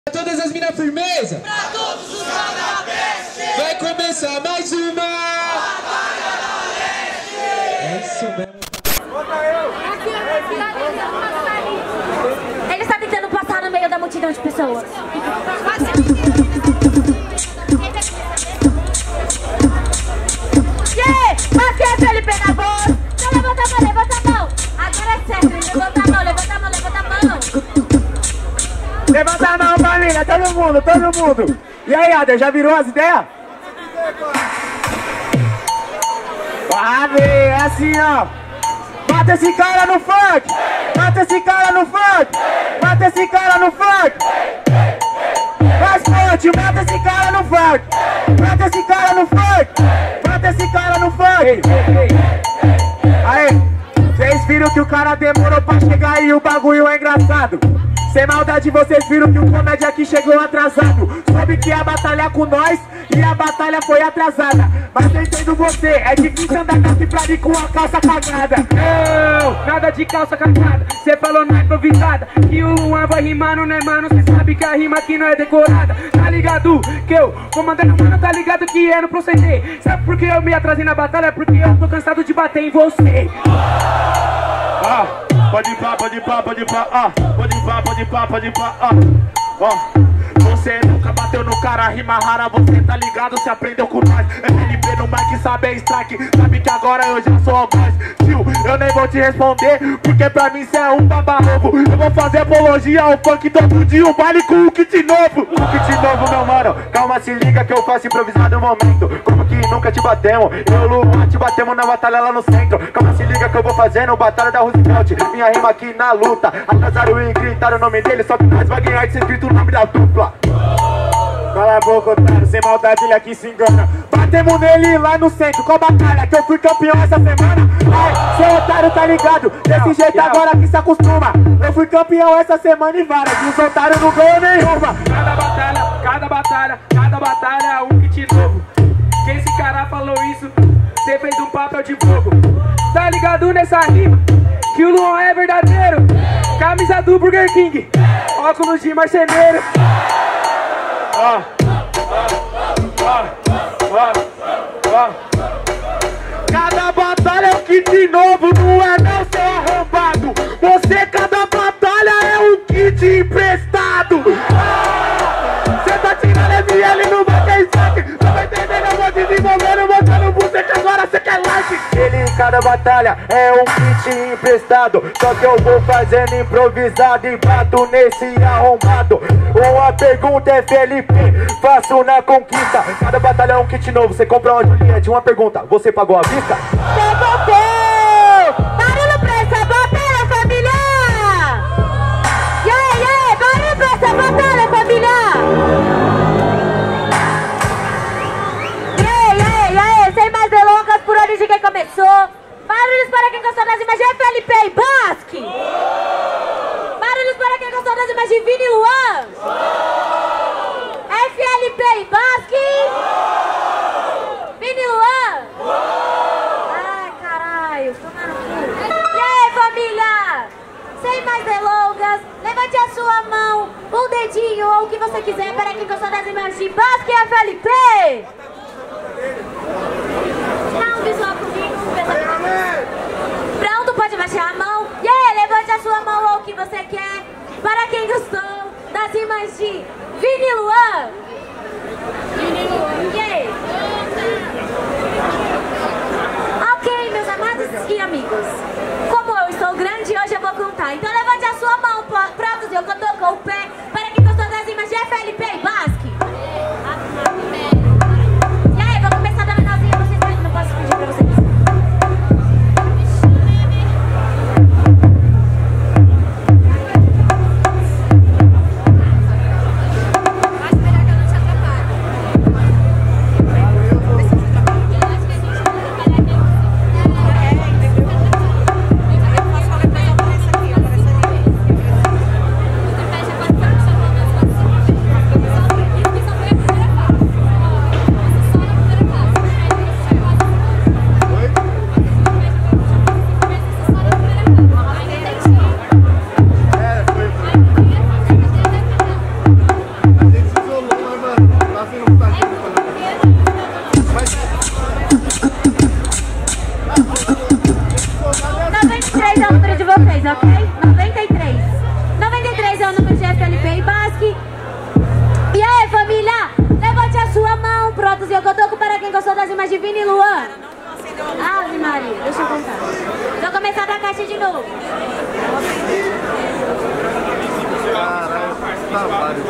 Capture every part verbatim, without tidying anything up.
Todas as minas firmeza. Pra todos os canabestes. Vai começar mais uma Batalha da Leste. É isso mesmo. Ele está tentando passar no meio da multidão de pessoas. Yeah! Mas que é Felipe na voz? Então levanta a mão, levanta a mão. Agora é certo, levanta a mão, levanta a mão, levanta a mão. Levanta a mão, família, todo mundo, todo mundo. E aí, Ader, já virou as ideias? Ah, vê, é assim, ó. Mata esse cara no funk! Mata esse cara no funk! Mata esse cara no funk! Mais forte, mata esse cara no funk! Mata esse cara no funk! Mata esse cara no funk! Aí, vocês viram que o cara demorou pra chegar e o bagulho é engraçado. Sem maldade, vocês viram que o comédia aqui chegou atrasado. Soube que ia batalhar com nós e a batalha foi atrasada. Mas eu entendo você, é difícil andar aqui pra mim com a calça cagada. Não, nada de calça cagada. Cê falou na improvisada que o Luan vai rimando, né mano? Cê sabe que a rima aqui não é decorada. Tá ligado que eu vou mandando mano, tá ligado que é no proceder. Sabe por que eu me atrasei na batalha? Porque eu tô cansado de bater em você. Ah, pode ir pá, pode ir pá, pode ir pá, ah, pode ir pá, pode ir pá, pode ir pá, ah, ó. Você nunca bateu no cara, rima rara, você tá ligado, se aprendeu com nós. L P no mic, sabe é strike, sabe que agora eu já sou algoz. Tio, eu nem vou te responder, porque pra mim cê é um baba-ovo. Eu vou fazer apologia ao funk todo dia, um baile com o kit novo. O kit novo, meu mano, calma, se liga que eu faço improvisado no momento. Como que nunca te batemos, eu e o Luan te batemos na batalha lá no centro. Calma, se liga que eu vou fazendo batalha da Roosevelt. Minha rima aqui na luta, atrasaram e gritaram o nome dele, só que nós vai ganhar de ser escrito o nome da dupla. Cala a boca, otário, sem maldade ele aqui se engana. Batemos nele lá no centro, qual batalha? Que eu fui campeão essa semana. Ai, seu otário tá ligado, desse jeito agora que se acostuma. Eu fui campeão essa semana e várias, e os otários não ganham nenhuma. Cada batalha, cada batalha, cada batalha um kit novo. Que esse cara falou isso, cê fez um papel de fogo. Tá ligado nessa rima? Que o Luan é verdadeiro. Camisa do Burger King, óculos de marceneiro. Ah, ah, ah, ah. Cada batalha é um kit novo, não é não, seu arrombado. Você, cada batalha é um kit emprestado. Cê tá tirando M L no bater saque. Você vai entender, eu vou desenvolvendo, botando você que agora cê quer like. Ele em cada batalha é um kit emprestado. Só que eu vou fazendo improvisado e bato nesse arrombado. Uma pergunta é Felipe, faço na conquista. Cada batalha é um kit novo, você compra uma Juliette. Uma pergunta, você pagou à vista? Você botou! Barulho pra essa batalha, família! Yeah, yeah! Barulho pra essa batalha, família! Yeah, yeah, yeah! Sem mais delongas, por onde de quem começou. Barulhos para quem gostou das imagens de Felipe e Basque! Barulhos para quem gostou das imagens de Vini e Luan! F L P e Basque! Vini e Luan! Ai, caralho, tomaram cu! E aí, família? Sem mais delongas, levante a sua mão, um dedinho ou o que você quiser para quem gostou das imagens de Basque e F L P! Dá um visual comigo, pronto, pode baixar a mão. E aí, levante a sua mão ou o que você quer para quem gostou das rimas de Vini e Luan. Vini e Luan. E aí? Ok, meus amados e amigos. Como eu estou grande, hoje eu vou contar. Então levante a sua mão, prontos, eu canto com o pé para quem gostou das rimas de F L P e Basque. E aí, vou começar da menorzinha, vocês não posso pedir para vocês. Você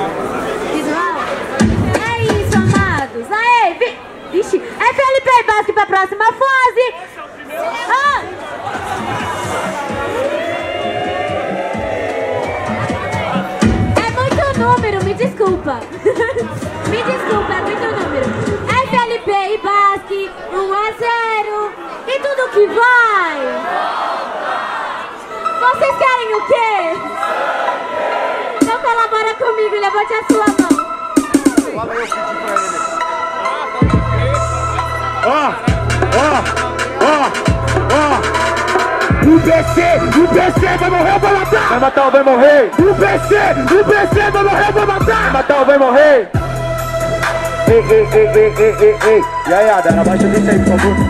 Visual? É isso, amados. Aê, vi... Vixe, F L P e Basque pra próxima fase. Ah. É muito número, me desculpa. Me desculpa, é muito número. F L P e Basque, um a zero. E tudo que vai. Vocês querem o quê? Então colabora comigo, levante a sua mão. Fala aí, eu pedi pra ele. Ó, ó, ó, ó. O B C, o B C vai morrer ou vai matar? Vai matar ou vai morrer? O B C, o B C vai morrer ou vai matar? Vai matar ou vai morrer? Ei, ei, ei, ei, ei, ei, ei. E aí, Adana, abaixa isso aí, por favor.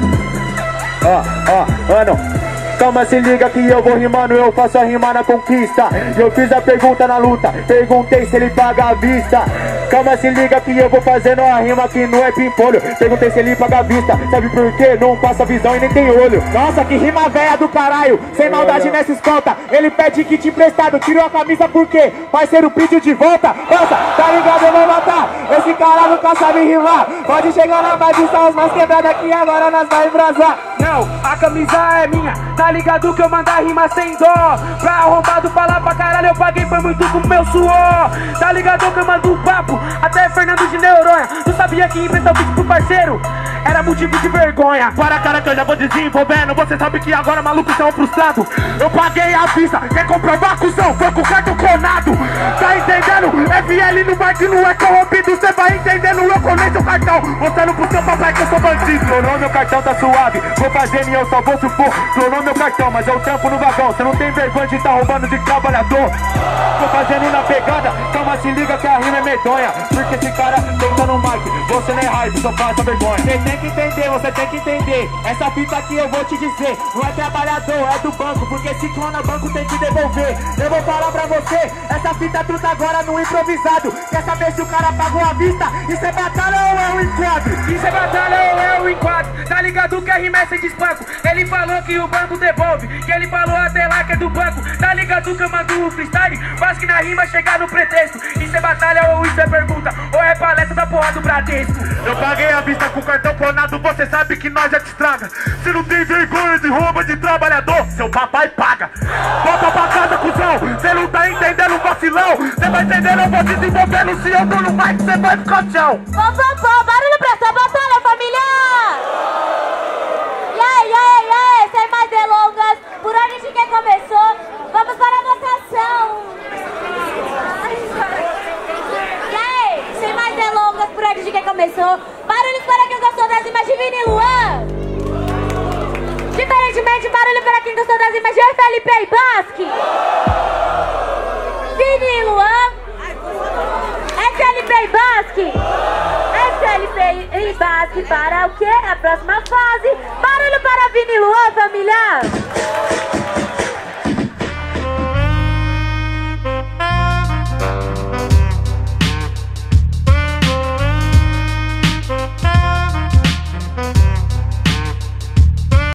Ó, ó, mano. Calma, se liga que eu vou rimando, eu faço a rima na conquista. Eu fiz a pergunta na luta, perguntei se ele paga à vista. Calma, se liga que eu vou fazendo a rima que não é pimpolho. Perguntei se ele paga à vista, sabe por quê? Não passa visão e nem tem olho. Nossa, que rima velha do caralho, sem maldade nessa escolta. Ele pede kit emprestado, tirou a camisa por quê? Parceiro pediu de volta. Nossa, tá ligado, eu vou matar. Esse cara nunca sabe rimar. Pode chegar na vibe, só os mais quebrados aqui, agora nós vai embrasar. Não, a camisa é minha, tá ligado que eu mandar rima sem dó. Pra arrombado falar pra caralho, eu paguei foi muito com meu suor. Tá ligado que eu mando um papo, até Fernando de Neuronha. Tu sabia que emprestar o vídeo pro parceiro era motivo de vergonha. Para cara que eu já vou desenvolvendo, você sabe que agora malucos são frustrados. Eu paguei a vista, quer comprovar cuzão, foi com o cartão clonado. Tá entendendo? F L no bike não é corrompido, cê vai entendendo, eu conheço o cartão. Mostrando pro seu papai que eu sou bandido. Clonou meu cartão, tá suave, vou fazendo e eu só vou supor. Clonou meu cartão, mas eu tampo no vagão. Cê não tem vergonha de tá roubando de trabalhador. Tô fazendo na pegada, calma, se liga que a rima é medonha. Porque esse cara tenta no mic, você não é hype, só passa vergonha. Você tem que entender, você tem que entender. Essa fita aqui eu vou te dizer, não é trabalhador, é do banco. Porque se clona banco tem que devolver. Eu vou falar pra você, essa fita tudo agora no improvisado. Quer saber se o cara pagou a vista? Isso é batalha ou é um enquadro? Isso é batalha ou é um enquadro? Tá ligado que a rima é sem desbanco. Ele falou que o banco devolve, que ele falou até lá que é do banco. Tá ligado que eu mando o freestyle, faz que na rima chegar no pretexto. Isso é batalha ou isso é pergunta? Ou é palestra da porra do Bradesco? Eu paguei a vista com o cartão clonado, você sabe que nós já te estraga. Se não tem vergonha de roubo de trabalhador, seu papai paga. Volta pra casa, cuzão, cê não tá entendendo o vacilão. Cê vai entendendo, eu vou desenvolvendo. Se eu tô no mic, cê vai ficar chão. Pô, pô, pô, barulho pra essa batalha, família! E aí, e aí, e aí, sem mais delongas, por onde de quem começou, vamos para a votação. E aí, sem mais delongas, por onde de quem começou, barulhos para quem gostou das rimas de Vini e Luan. Diferentemente, barulho para quem gostou das rimas de F L P e Basque. Vini e Luan. F L P e Basque. F L P e Basque para o quê? A próxima fase. Barulho para Vini e Luan, família.